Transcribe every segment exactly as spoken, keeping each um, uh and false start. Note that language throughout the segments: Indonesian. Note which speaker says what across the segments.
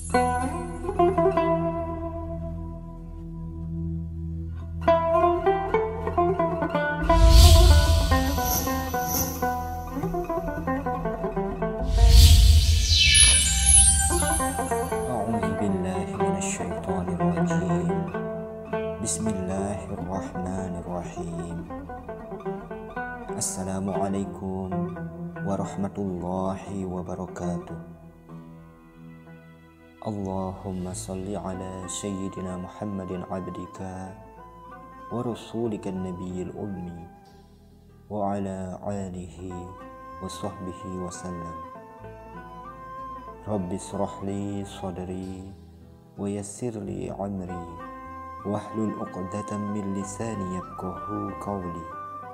Speaker 1: A'udzubillahiminasyaitonirrajim. Bismillahirrahmanirrahim. Assalamualaikum warahmatullahi wabarakatuh. Allahumma salli ala sayyidina Muhammadin abdika wa rasulika nabiyil ummi wa ala alihi wa sahbihi wa sallam. Rabbi shrah li sadri wa yassir li amri wahlul 'uqdatam min lisani yafqahu qawli.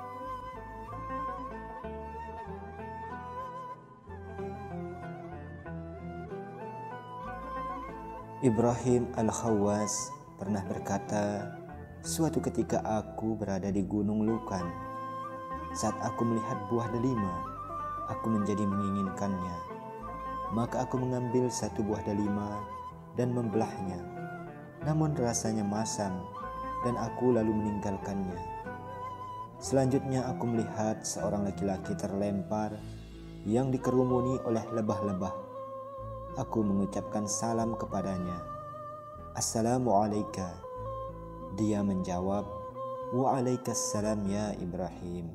Speaker 1: Ibrahim Al-Khawwas pernah berkata, suatu ketika aku berada di Gunung Lukan. Saat aku melihat buah delima, aku menjadi menginginkannya. Maka aku mengambil satu buah delima dan membelahnya. Namun rasanya masam dan aku lalu meninggalkannya. Selanjutnya aku melihat seorang laki-laki terlempar yang dikerumuni oleh lebah-lebah. Aku mengucapkan salam kepadanya. Assalamualaikum. Dia menjawab, Waalaikumsalam ya Ibrahim.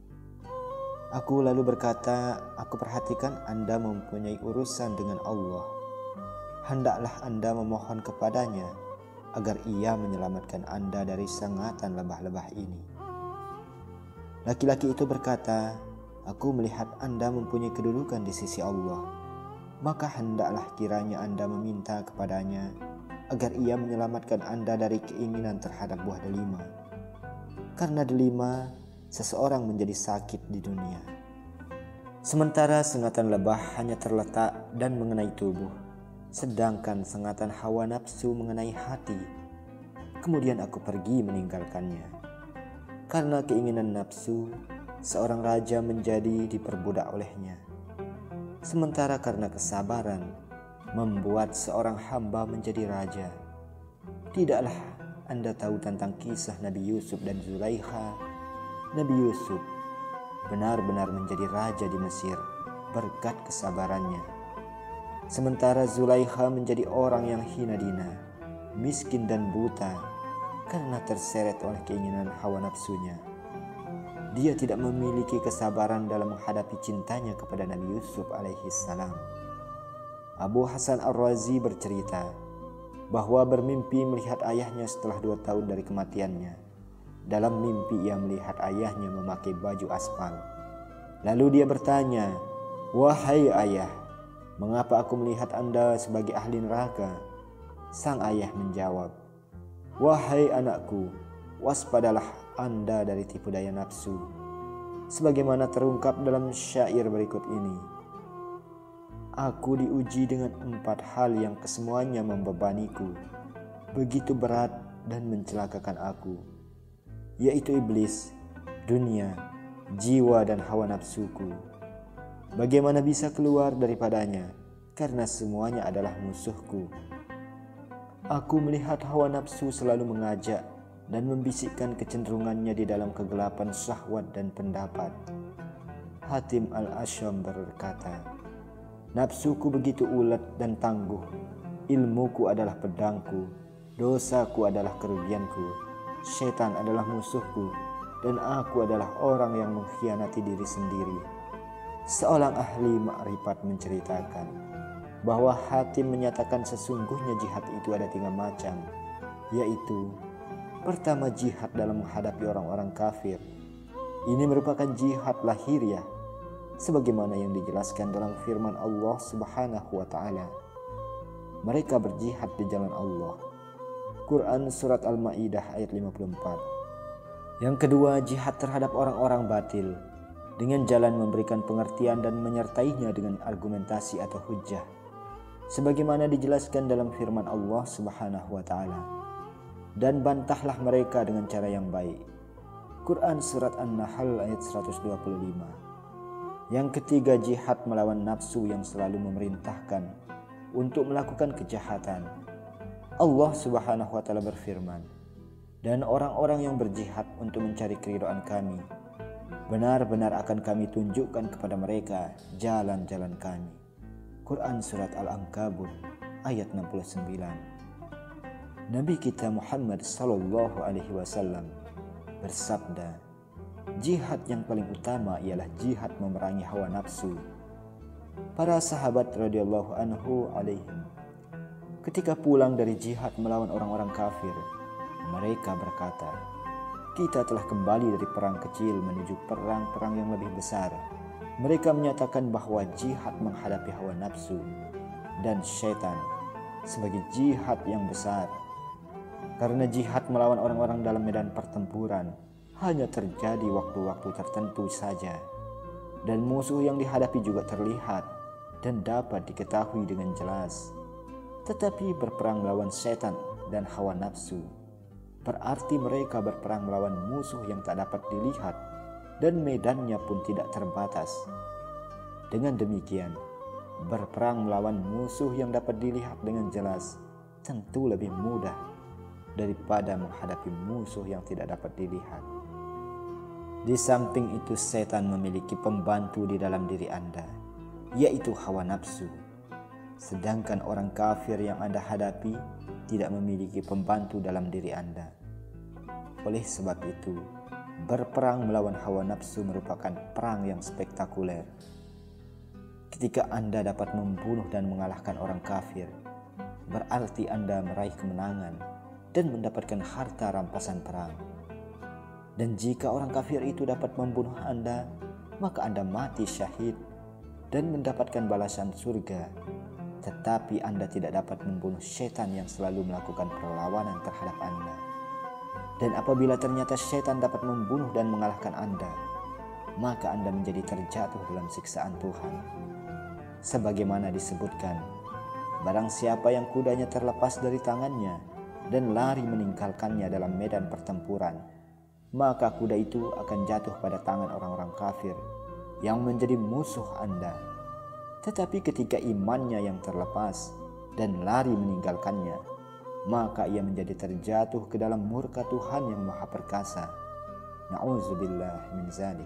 Speaker 1: Aku lalu berkata, aku perhatikan Anda mempunyai urusan dengan Allah. Hendaklah Anda memohon kepadanya agar ia menyelamatkan Anda dari sengatan lebah-lebah ini. Laki-laki itu berkata, aku melihat Anda mempunyai kedudukan di sisi Allah. Maka hendaklah kiranya Anda meminta kepadanya agar ia menyelamatkan Anda dari keinginan terhadap buah delima. Karena delima, seseorang menjadi sakit di dunia. Sementara sengatan lebah hanya terletak dan mengenai tubuh, sedangkan sengatan hawa nafsu mengenai hati. Kemudian aku pergi meninggalkannya. Karena keinginan nafsu, seorang raja menjadi diperbudak olehnya. Sementara karena kesabaran, membuat seorang hamba menjadi raja. Tidaklah Anda tahu tentang kisah Nabi Yusuf dan Zulaikha? Nabi Yusuf benar-benar menjadi raja di Mesir berkat kesabarannya. Sementara Zulaikha menjadi orang yang hina dina, miskin dan buta karena terseret oleh keinginan hawa nafsunya. Dia tidak memiliki kesabaran dalam menghadapi cintanya kepada Nabi Yusuf alaihissalam. Abu Hasan Ar-Razi bercerita bahwa bermimpi melihat ayahnya setelah dua tahun dari kematiannya. Dalam mimpi ia melihat ayahnya memakai baju aspal. Lalu dia bertanya, wahai ayah, mengapa aku melihat Anda sebagai ahli neraka? Sang ayah menjawab, wahai anakku, waspadalah Anda dari tipu daya nafsu. Sebagaimana terungkap dalam syair berikut ini. Aku diuji dengan empat hal yang kesemuanya membebaniku, begitu berat dan mencelakakan aku, yaitu iblis, dunia, jiwa dan hawa nafsuku. Bagaimana bisa keluar daripadanya? Karena semuanya adalah musuhku. Aku melihat hawa nafsu selalu mengajak dan membisikkan kecenderungannya di dalam kegelapan syahwat dan pendapat. Hatim Al-Asyam berkata, nafsuku begitu ulet dan tangguh, ilmuku adalah pedangku, dosaku adalah kerugianku. Setan adalah musuhku dan aku adalah orang yang mengkhianati diri sendiri. Seorang ahli makrifat menceritakan bahwa Hatim menyatakan sesungguhnya jihad itu ada tiga macam, yaitu pertama jihad dalam menghadapi orang-orang kafir. Ini merupakan jihad lahiriah sebagaimana yang dijelaskan dalam firman Allah Subhanahu wa taala. Mereka berjihad di jalan Allah. Quran Surat Al-Ma'idah ayat lima puluh empat. Yang kedua, jihad terhadap orang-orang batil dengan jalan memberikan pengertian dan menyertainya dengan argumentasi atau hujjah. Sebagaimana dijelaskan dalam firman Allah Subhanahu wa taala. Dan bantahlah mereka dengan cara yang baik. Quran Surat An-Nahl ayat seratus dua puluh lima. Yang ketiga, jihad melawan nafsu yang selalu memerintahkan untuk melakukan kejahatan. Allah Subhanahu wa taala berfirman, "Dan orang-orang yang berjihad untuk mencari keridhaan kami, benar-benar akan kami tunjukkan kepada mereka jalan-jalan kami." Quran Surat Al-Ankabut ayat enam puluh sembilan. Nabi kita Muhammad sallallahu alaihi wasallam bersabda, "Jihad yang paling utama ialah jihad memerangi hawa nafsu." Para sahabat radhiyallahu anhu alaihim ketika pulang dari jihad melawan orang-orang kafir, mereka berkata, "Kita telah kembali dari perang kecil menuju perang-perang yang lebih besar." Mereka menyatakan bahwa jihad menghadapi hawa nafsu dan syaitan sebagai jihad yang besar. Karena jihad melawan orang-orang dalam medan pertempuran hanya terjadi waktu-waktu tertentu saja, dan musuh yang dihadapi juga terlihat dan dapat diketahui dengan jelas. Tetapi berperang melawan setan dan hawa nafsu berarti mereka berperang melawan musuh yang tak dapat dilihat dan medannya pun tidak terbatas. Dengan demikian, berperang melawan musuh yang dapat dilihat dengan jelas tentu lebih mudah daripada menghadapi musuh yang tidak dapat dilihat. Di samping itu, setan memiliki pembantu di dalam diri Anda, yaitu hawa nafsu. Sedangkan orang kafir yang Anda hadapi tidak memiliki pembantu dalam diri Anda. Oleh sebab itu, berperang melawan hawa nafsu merupakan perang yang spektakuler. Ketika Anda dapat membunuh dan mengalahkan orang kafir, berarti Anda meraih kemenangan dan mendapatkan harta rampasan perang. Dan jika orang kafir itu dapat membunuh Anda, maka Anda mati syahid dan mendapatkan balasan surga. Tetapi Anda tidak dapat membunuh setan yang selalu melakukan perlawanan terhadap Anda. Dan apabila ternyata setan dapat membunuh dan mengalahkan Anda, maka Anda menjadi terjatuh dalam siksaan Tuhan. Sebagaimana disebutkan, barang siapa yang kudanya terlepas dari tangannya dan lari meninggalkannya dalam medan pertempuran, maka kuda itu akan jatuh pada tangan orang-orang kafir yang menjadi musuh Anda. Tetapi ketika imannya yang terlepas dan lari meninggalkannya, maka ia menjadi terjatuh ke dalam murka Tuhan yang Maha Perkasa. Na'udzubillah min zalik.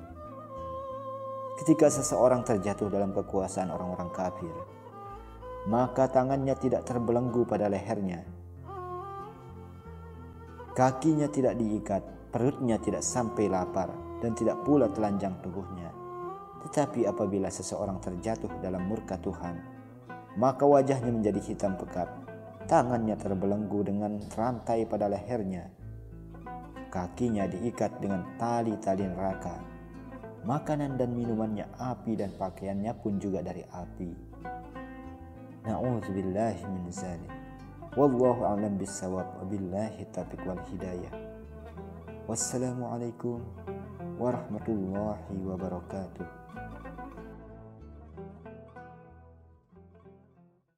Speaker 1: Ketika seseorang terjatuh dalam kekuasaan orang-orang kafir, maka tangannya tidak terbelenggu pada lehernya, kakinya tidak diikat, perutnya tidak sampai lapar, dan tidak pula telanjang tubuhnya. Tetapi apabila seseorang terjatuh dalam murka Tuhan, maka wajahnya menjadi hitam pekat, tangannya terbelenggu dengan rantai pada lehernya, kakinya diikat dengan tali-tali neraka, makanan dan minumannya api dan pakaiannya pun juga dari api. Na'udzubillahi min zalik. Wallahu a'lam bissawab, wabillahi taufiq wal hidayah. Wassalamualaikum warahmatullahi wabarakatuh.